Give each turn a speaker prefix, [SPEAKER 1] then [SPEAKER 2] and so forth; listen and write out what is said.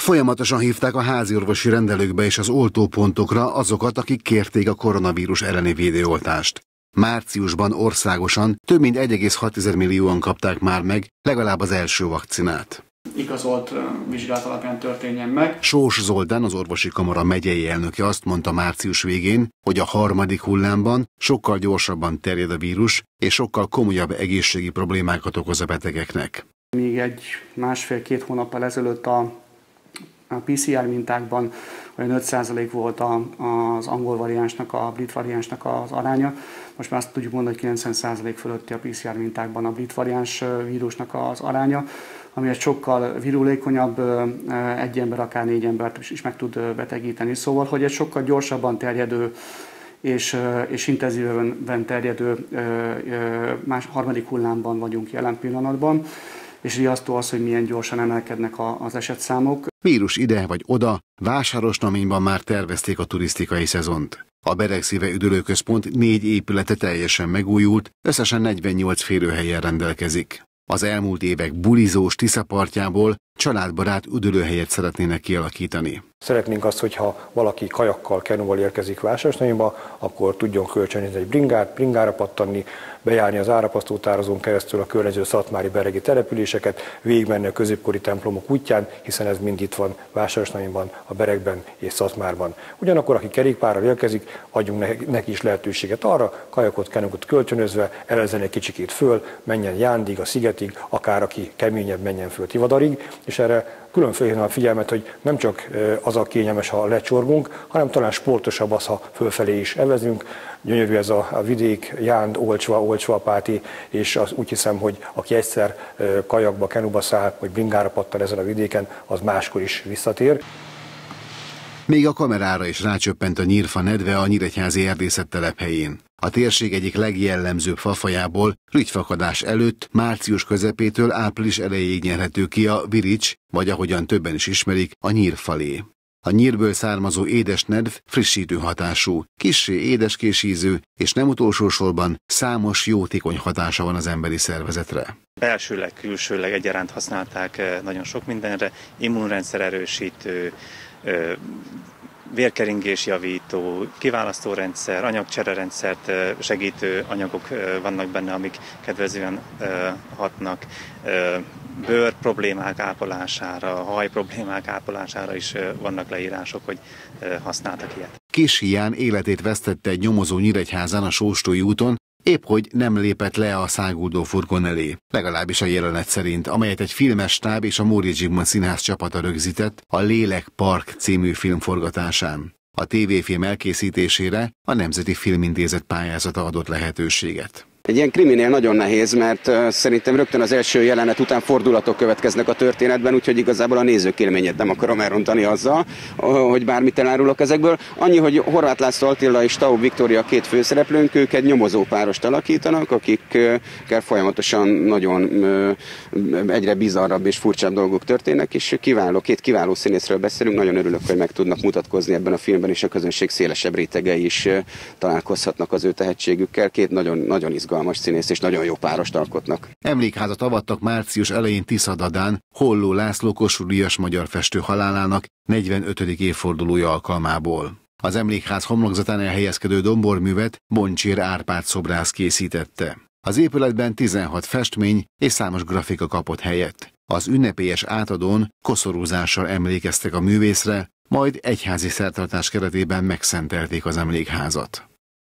[SPEAKER 1] Folyamatosan hívták a háziorvosi rendelőkbe és az oltópontokra azokat, akik kérték a koronavírus elleni védőoltást. Márciusban országosan több mint 1,6 millióan kapták már meg legalább az első vakcinát.
[SPEAKER 2] Igazolt vizsgálat alapján történjen meg.
[SPEAKER 1] Sós Zoltán, az orvosi kamara megyei elnöke azt mondta március végén, hogy a harmadik hullámban sokkal gyorsabban terjed a vírus, és sokkal komolyabb egészségi problémákat okoz a betegeknek.
[SPEAKER 2] Még másfél-két hónappal ezelőtt a PCR mintákban olyan 5% volt az angol variánsnak, a brit variánsnak az aránya. Most már azt tudjuk mondani, hogy 90% fölötti a PCR mintákban a brit variáns vírusnak az aránya, ami egy sokkal virulékonyabb, egy ember akár 4 embert is meg tud betegíteni. Szóval, hogy egy sokkal gyorsabban terjedő és intenzíven terjedő harmadik hullámban vagyunk jelen pillanatban, és riasztó az, hogy milyen gyorsan emelkednek az esetszámok.
[SPEAKER 1] Vírus ide vagy oda, Vásárosnaményban már tervezték a turisztikai szezont. A Beregszíve üdülőközpont 4 épülete teljesen megújult, összesen 48 férőhelyen rendelkezik. Az elmúlt évek bulizós Tiszapartjából családbarát üdülőhelyet szeretnének kialakítani.
[SPEAKER 3] Szeretnénk azt, hogyha valaki kajakkal, kenúval érkezik Vásárosnaményba, akkor tudjon kölcsönözni egy bringára pattanni, bejárni az árapasztótározón keresztül a környező szatmári beregi településeket, végigmenni a középkori templomok útján, hiszen ez mind itt van Vásárosnaményban, a Beregben és Szatmárban. Ugyanakkor, aki kerékpárral érkezik, adjunk neki is lehetőséget arra, kajakot, kenúkot kölcsönözve, elezzen egy kicsikét föl, menjen Jándig, a szigetig, akár aki keményebb, menjen föl Tivadarig, és erre külön felhívnám a figyelmet, hogy nem csak az a kényelmes, ha lecsorgunk, hanem talán sportosabb az, ha fölfelé is evezünk. Gyönyörű ez a vidék, Jánd, Olcsva-Apáti, és úgy hiszem, hogy aki egyszer kajakba, kenúba száll, vagy bringára pattan ezen a vidéken, az máskor is visszatér.
[SPEAKER 1] Még a kamerára is rácsöppent a nyírfa nedve a nyíregyházi erdészet telephelyén. A térség egyik legjellemzőbb fafajából rügyfakadás előtt március közepétől április elejéig nyerhető ki a virics, vagy ahogyan többen is ismerik, a nyírfalé. A nyírből származó édes nedv frissítő hatású, kissé édeskés ízű, és nem utolsó sorban számos jótékony hatása van az emberi szervezetre.
[SPEAKER 4] Belsőleg, külsőleg egyaránt használták nagyon sok mindenre, immunrendszer erősítő, vérkeringésjavító, kiválasztórendszer, anyagcsererendszert segítő anyagok vannak benne, amik kedvezően hatnak, bőr problémák ápolására, haj problémák ápolására is vannak leírások, hogy használtak ilyet.
[SPEAKER 1] Kis Hián életét vesztette egy nyomozó Nyíregyházán a Sóstói úton, épp hogy nem lépett le a száguldó furgon elé, legalábbis a jelenet szerint, amelyet egy filmes stáb és a Móricz Zsigmond Színház csapata rögzített a Lélek Park című film forgatásán. A tévéfilm elkészítésére a Nemzeti Filmintézet pályázata adott lehetőséget.
[SPEAKER 5] Egy ilyen kriminél nagyon nehéz, mert szerintem rögtön az első jelenet után fordulatok következnek a történetben, úgyhogy igazából a nézők élményét nem akarom elrontani azzal, hogy bármit elárulok ezekből. Annyi, hogy Horváth László Attila és Staub Viktória két főszereplőnk, ők egy nyomozó párost alakítanak, akikkel folyamatosan nagyon egyre bizarrabb és furcsább dolgok történnek, és két kiváló színészről beszélünk, nagyon örülök, hogy meg tudnak mutatkozni ebben a filmben, és a közönség szélesebb rétegei is találkozhatnak az ő tehetségükkel. Két nagyon izgalmas színész és nagyon jó párost alkotnak.
[SPEAKER 1] Emlékházat avattak március elején Tiszadadán Holló László Kossuth-díjas magyar festő halálának 45. évfordulója alkalmából. Az emlékház homlokzatán elhelyezkedő domborművet Boncsér Árpád szobrász készítette. Az épületben 16 festmény és számos grafika kapott helyet. Az ünnepélyes átadón koszorúzással emlékeztek a művészre, majd egyházi szertartás keretében megszentelték az emlékházat.